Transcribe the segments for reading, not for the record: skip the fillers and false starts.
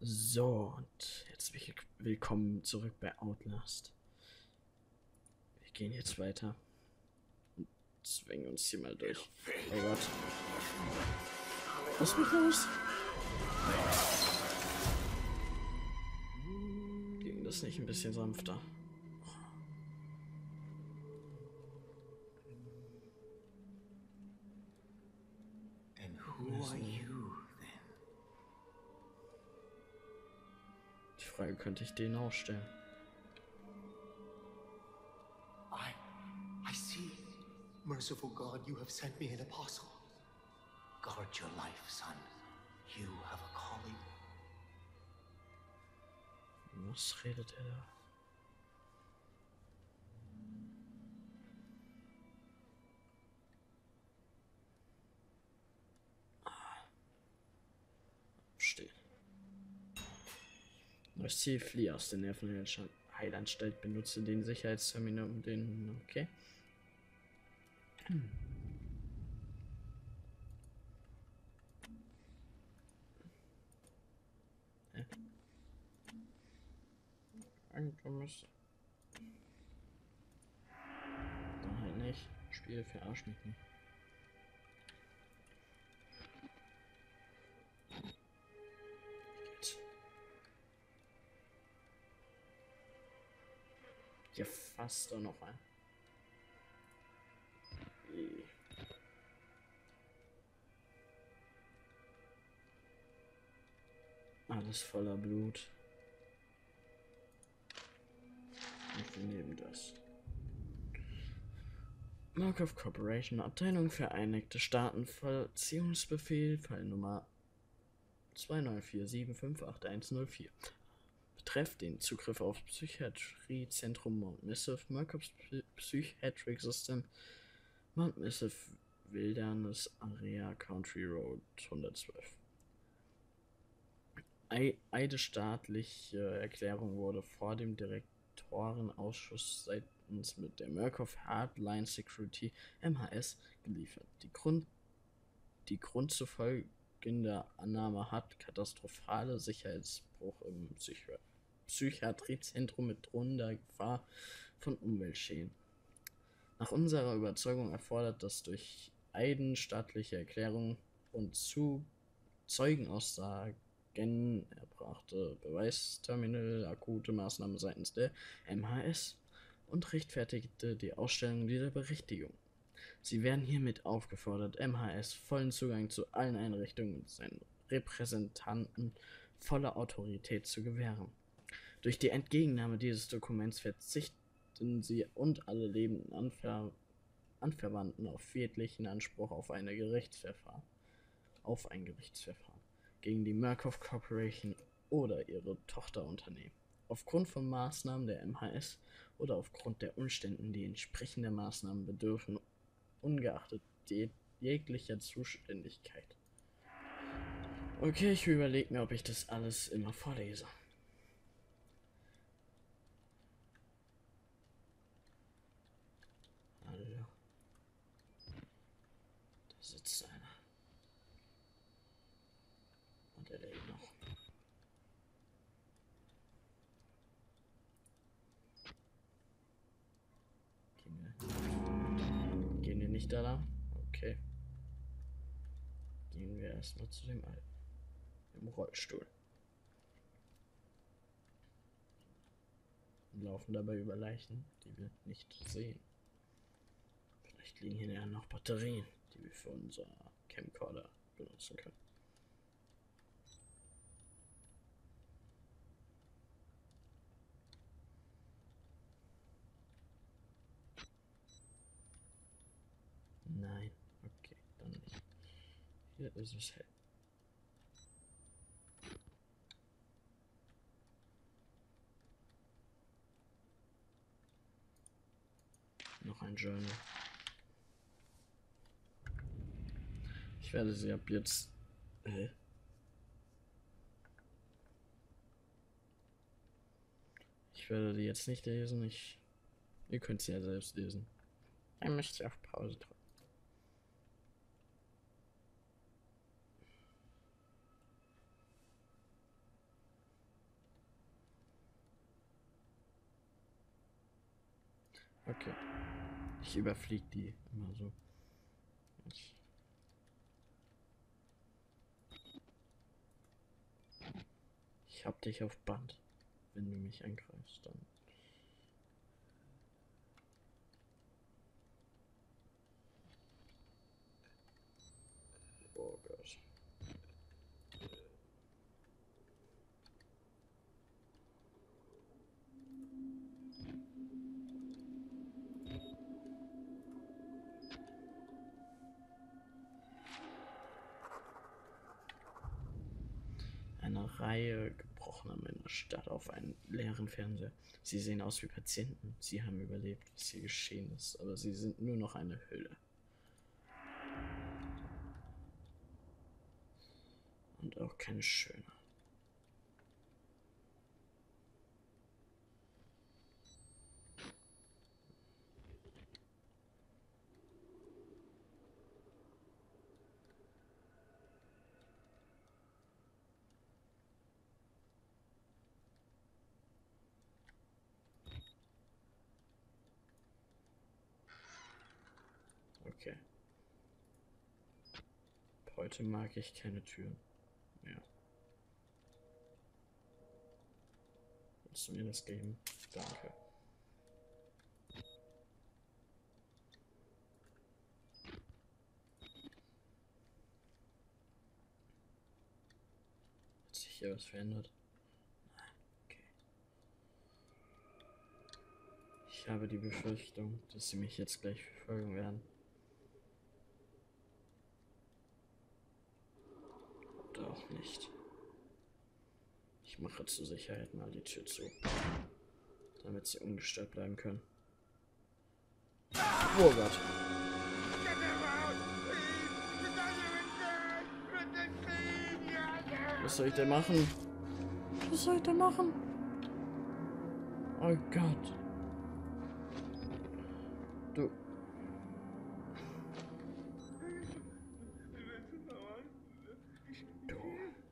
So, und jetzt willkommen zurück bei Outlast. Wir gehen jetzt weiter und zwingen uns hier mal durch. Oh Gott. Was ist mit los? Ging das nicht ein bisschen sanfter? And who are you then? Die Frage könnte ich denen auch stellen. I see. Merciful God, you have sent me an apostle. Guard your life, son. You have a calling. Was redet er da? Stehen. Neues Ziel, fliehe aus der Nervenheilanstalt, benutze den Sicherheitsterminal um den... Okay. Eigentummes. Dann halt nicht. Spiel verarscht mich nicht. Geht. Ja, fast doch noch ein. Alles voller Blut. Und wir nehmen das. Markov Corporation, Abteilung Vereinigte Staaten, Vollziehungsbefehl, Fall Nummer 294758104. Betreff den Zugriff auf Psychiatriezentrum Mount Missive, Markovs Psychiatric System, Mount Missive Wilderness Area, Country Road 112. Eidesstaatliche Erklärung wurde vor dem Direktorenausschuss seitens mit der Markov Hardline Security MHS geliefert. Die Grund zu folgender Annahme hat katastrophale Sicherheitsbruch im Psychiatriezentrum mit drohender Gefahr von Umweltschäden. Nach unserer Überzeugung erfordert das durch eidesstaatliche Erklärung und Zeugenaussagen erbrachte Beweisterminal akute Maßnahmen seitens der MHS und rechtfertigte die Ausstellung dieser Berichtigung. Sie werden hiermit aufgefordert, MHS vollen Zugang zu allen Einrichtungen und seinen Repräsentanten volle Autorität zu gewähren. Durch die Entgegennahme dieses Dokuments verzichten sie und alle lebenden Anverwandten auf jeglichen Anspruch auf ein Gerichtsverfahren gegen die Markov Corporation oder ihre Tochterunternehmen. Aufgrund von Maßnahmen der MHS oder aufgrund der Umständen, die entsprechender Maßnahmen bedürfen, ungeachtet jeglicher Zuständigkeit. Okay, ich überlege mir, ob ich das alles immer vorlese. Hallo. Da sitzt einer. Und er lebt noch. Gehen wir nicht da lang? Okay. Gehen wir erstmal zu dem Alten. Im Rollstuhl. Und laufen dabei über Leichen, die wir nicht sehen. Vielleicht liegen hier ja noch Batterien, die wir für unser Camcorder benutzen können. Nein, okay, dann nicht. Hier ist es hell. Noch ein Journal. Ich werde sie ab jetzt... Ich werde die jetzt nicht lesen. Ihr könnt sie ja selbst lesen. Dann müsst ihr auf Pause drücken. Okay. Ich überfliege die immer so. Ich hab dich auf Band. Wenn du mich angreifst, dann. Oh Gott. Eine Reihe gebrochener Männer starrt auf einen leeren Fernseher. Sie sehen aus wie Patienten. Sie haben überlebt, was hier geschehen ist, aber sie sind nur noch eine Hülle. Und auch keine schöne. Okay. Heute mag ich keine Türen mehr. Willst du mir das geben? Danke. Hat sich hier was verändert? Nein. Okay. Ich habe die Befürchtung, dass sie mich jetzt gleich verfolgen werden. Oder auch nicht. Ich mache zur Sicherheit mal die Tür zu, damit sie ungestört bleiben können. Oh Gott. Was soll ich denn machen? Was soll ich denn machen? Oh Gott. Du. Du.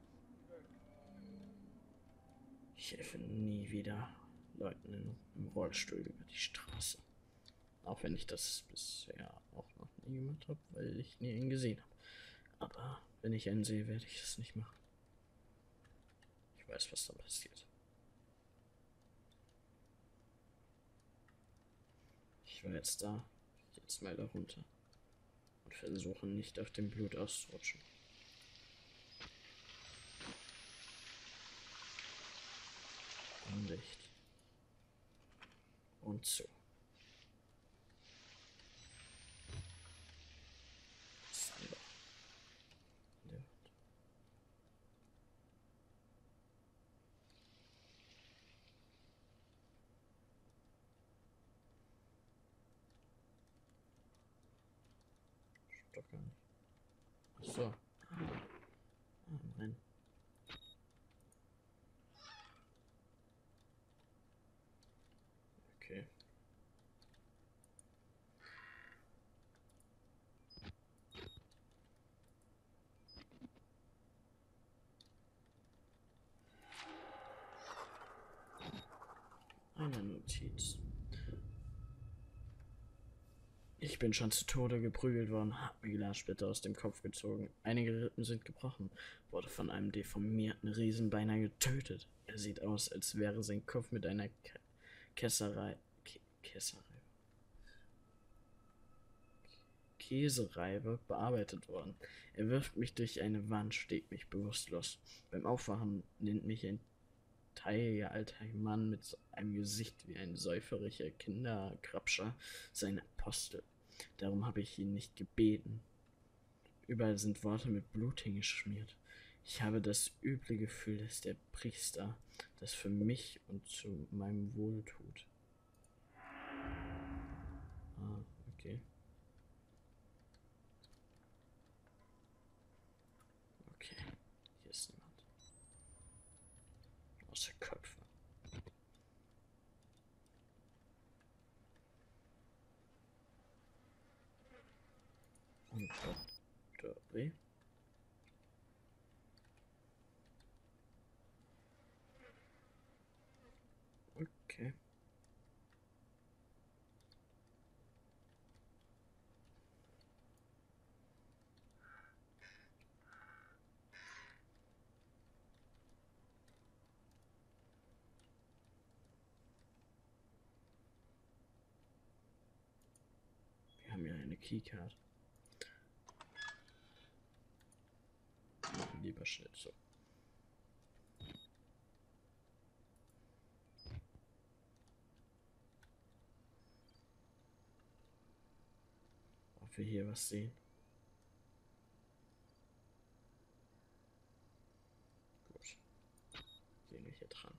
Ich helfe nie wieder Leuten im Rollstuhl über die Straße. Auch wenn ich das bisher auch noch nie gemacht habe, weil ich nie einen gesehen habe. Aber wenn ich einen sehe, werde ich es nicht machen. Ich weiß, was dann passiert. Ich war jetzt da, jetzt mal da runter und versuche nicht auf dem Blut auszurutschen. Undicht. Und zu. Sander. Ja. Doch gar nicht. Achso. Nein. Okay. Eine Notiz. Ich bin schon zu Tode geprügelt worden, hab mir Glassplitter aus dem Kopf gezogen. Einige Rippen sind gebrochen, wurde von einem deformierten Riesen beinahe getötet. Er sieht aus, als wäre sein Kopf mit einer Käsereibe bearbeitet worden. Er wirft mich durch eine Wand, steht mich bewusstlos. Beim Aufwachen nennt mich ein teiger alter Mann mit einem Gesicht wie ein säuferlicher Kinderkrabscher sein Apostel. Darum habe ich ihn nicht gebeten. Überall sind Worte mit Blut hingeschmiert. Ich habe das üble Gefühl, dass der Priester das für mich und zu meinem Wohl tut. Ah, okay. Okay, hier ist niemand. Außer Köpfe. Und Dörri. Okay. Keycard. Lieber schnell so. Ob wir hier was sehen? Gut. Gehen wir hier dran.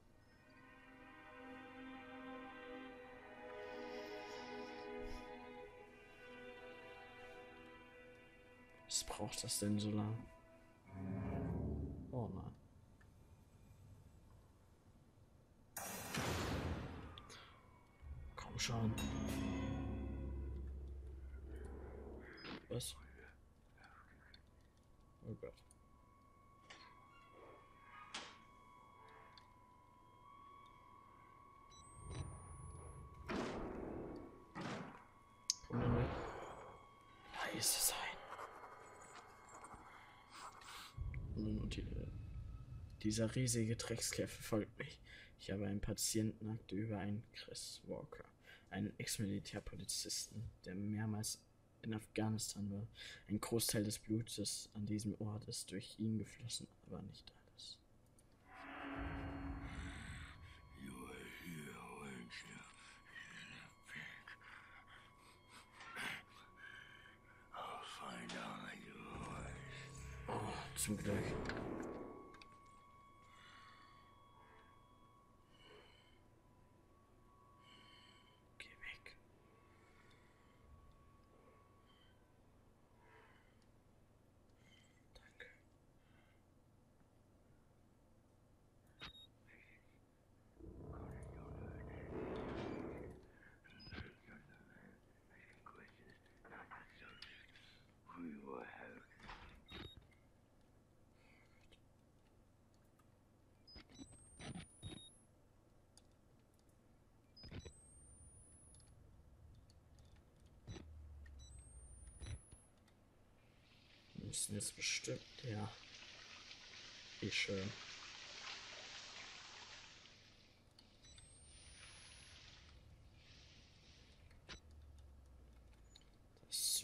Was braucht das denn so lang? Oh nein. Komm schon. Was? Oh Gott. Komm dann weg. Leise sein. Dieser riesige Dreckskerl verfolgt mich. Ich habe einen Patientenakte über einen Chris Walker, einen Ex-Militärpolizisten, der mehrmals in Afghanistan war. Ein Großteil des Blutes an diesem Ort ist durch ihn geflossen, aber nicht alles. Oh, zum Glück. Müssen jetzt bestimmt, ja. Wie schön. So.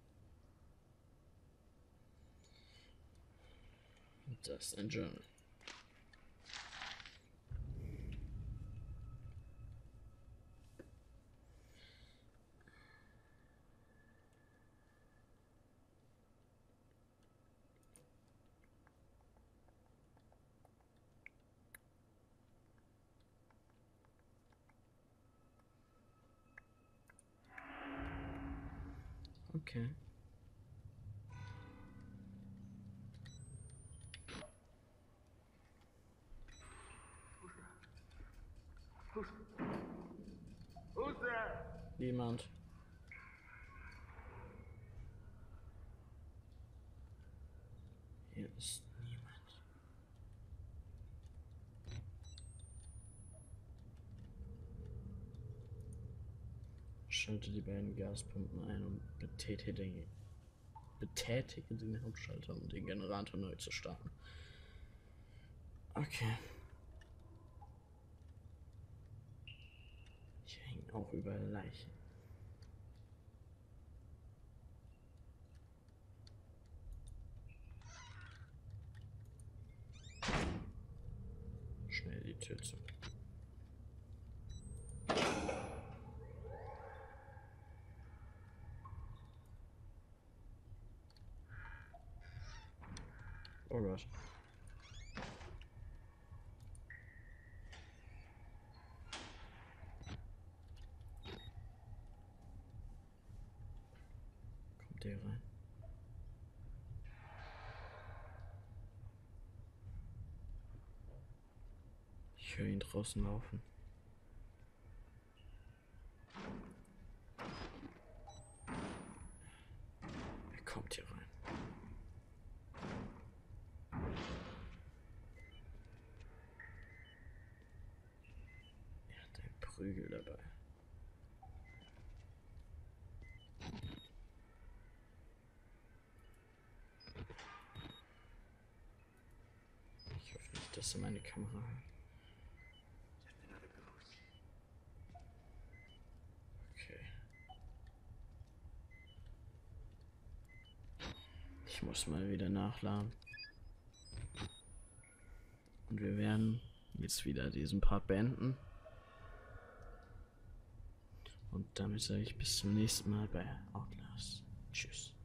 Und das ist ein Journal. Okay. Who's there? Niemand. Hier ist niemand. Schalte die beiden Gaspumpen ein und betätige den Hauptschalter, um den Generator neu zu starten. Okay. Hier hängen auch überall Leichen. Schnell die Tür zu. Oh Gott. Kommt der rein? Ich höre ihn draußen laufen. Er kommt hier rein. Er hat einen Prügel dabei. Ich hoffe nicht, dass er meine Kamera hat. Okay. Ich muss mal wieder nachladen. Und wir werden jetzt wieder diesen Part beenden. Und damit sage ich bis zum nächsten Mal bei Outlast. Tschüss.